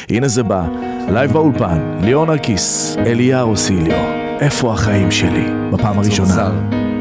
הנה זה בא, לייב באולפן, ליאון נרקיס, אליהו סיליו, איפה החיים שלי, בפעם הראשונה.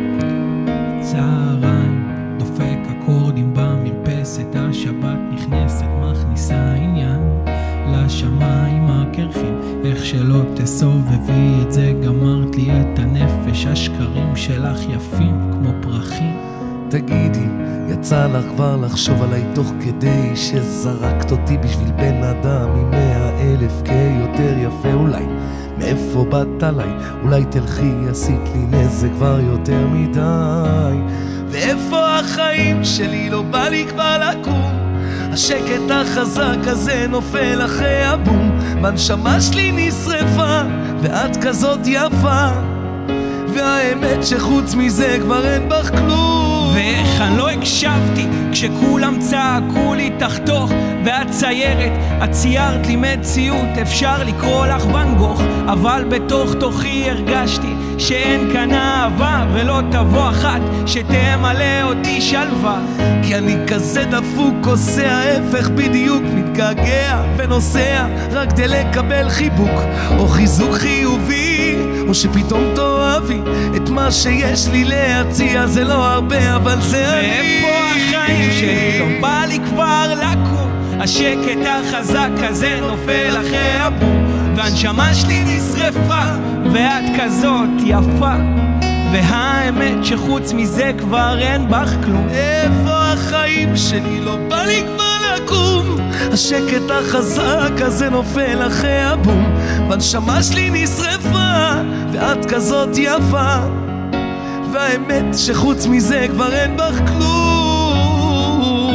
צהריים, דופק אקורדים במרפסת, השבת נכנסת, מכניסה עניין לשמיים הקרחים, איך שלא תסובבי את זה, גמרת לי את הנפש, השקרים שלך יפים כמו פרחים. תגידי, יצא לך כבר לחשוב עליי תוך כדי שזרקת אותי בשביל בן אדם עם 100,000 כיותר יפה? אולי מאיפה באת עליי? אולי תלכי, עשית לי נזק כבר יותר מדי. ואיפה החיים שלי? לא בא לי כבר לקום, השקט החזק הזה נופל אחרי הבום, והנשמה שלי נשרפה ואת כזאת יפה, והאמת שחוץ מזה כבר אין בך כלום. ואיך אני לא הקשבתי כשכולם צעקו לי תחתוך, ואת ציירת, את ציירת לי מציאות, אפשר לקרוא לך ואן גוך, אבל בתוך תוכי הרגשתי שאין כאן אהבה, ולא תבוא אחת שתמלא אותי שלווה. כי אני כזה דפוק, עושה ההפך בדיוק, מתגעגע ונוסע רק כדי לקבל חיבוק או חיזוק חיובי, או שפתאום תאהבי את מה שיש לי להציע. זה לא הרבה אבל זה אני. ואיפה החיים שלי? לא בא לי כבר לקום, השקט החזק הזה נופל אחרי הבום, והנשמה שלי נשרפה ואת כזאת יפה, והאמת שחוץ מזה כבר אין בך כלום. איפה החיים שלי? לא בא לי כבר לקום, השקט החזק הזה נופל אחרי הבום, והנשמה שלי נשרפה ואת כזאת יפה, והאמת שחוץ מזה כבר אין בך כלום.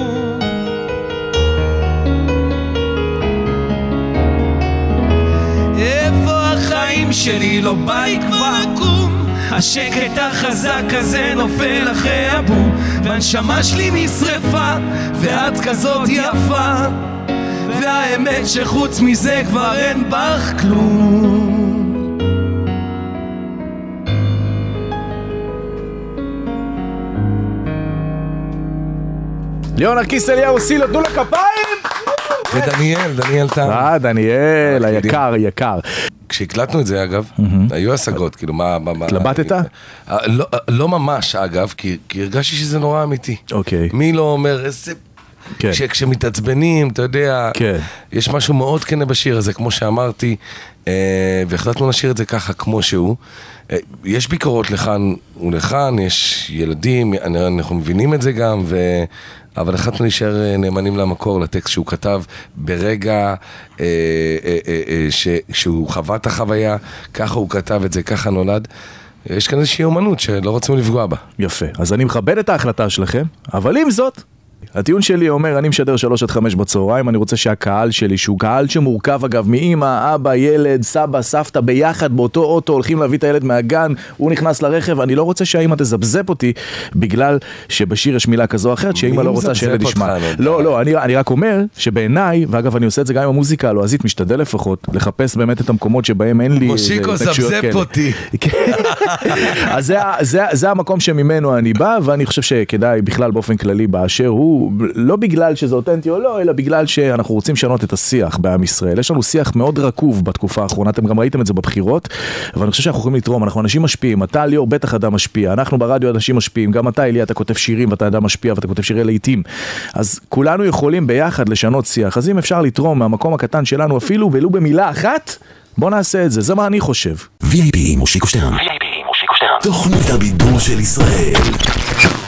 איפה החיים שלי? לא בא לי כבר לקום, השקט החזק הזה נופל אחרי הבום, והנשמה שלי נשרפה ואת כזאת יפה, והאמת שחוץ מזה כבר אין בך כלום. ליאון נרקיס, אליהו סיליו, תנו לו כפיים! ודניאל טעם. דניאל, היקר, יקר. כשהקלטנו את זה אגב, היו השגות, כאילו מה... התלבטת? לא ממש אגב, כי הרגשתי שזה נורא אמיתי. אוקיי. מי לא אומר איזה... כשמתעצבנים, אתה יודע, יש משהו מאוד כנה בשיר הזה, כמו שאמרתי, והחלטנו לשיר את זה ככה כמו שהוא. יש ביקורות לכאן ולכאן, יש ילדים, אנחנו מבינים את זה גם, אבל החלטנו להישאר נאמנים למקור, לטקסט שהוא כתב ברגע שהוא חווה את החוויה, ככה הוא כתב את זה, ככה נולד. יש כאן איזושהי אומנות שלא רוצים לפגוע בה. יפה, אז אני מכבד את ההחלטה שלכם, אבל עם זאת, הטיעון שלי אומר, אני משדר 3-5 בצהריים, אני רוצה שהקהל שלי, שהוא קהל שמורכב אגב מאמא, אבא, ילד, סבא, סבתא, ביחד באותו אוטו, הולכים להביא את הילד מהגן, הוא נכנס לרכב, אני לא רוצה שהאמא תזבזפ אותי, בגלל שבשיר יש מילה כזו או אחרת, שאמא לא רוצה שהילד ישמע. לא, אני רק אומר שבעיניי, ואגב אני עושה את זה גם עם המוזיקה הלועזית, משתדל לפחות, לחפש באמת את המקומות שבהם אין לי... מושיקו זבזפ אותי. אז זה המקום שממנו אני בא, ואני חושב שכדאי בכלל באופן כללי באשר הוא, לא בגלל שזה אותנטי או לא, אלא בגלל שאנחנו רוצים לשנות את השיח בעם ישראל. יש לנו שיח מאוד רקוב בתקופה האחרונה, אתם גם ראיתם את זה בבחירות, ואני חושב שאנחנו יכולים לתרום, אנחנו אנשים משפיעים, אתה ליאור בטח אדם משפיע, אנחנו ברדיו אנשים משפיעים, גם אתה אליה, אתה כותב שירים ואתה אדם משפיע ואתה כותב שירי לעיתים, אז כולנו יכולים ביחד לשנות שיח, אז אם אפשר לתרום מהמקום הקטן שלנו אפילו, ולו במילה אחת, בוא נעשה את זה, זה מה אני חושב. VIP מושיקו שטרן, תוכנית הבידור של ישראל.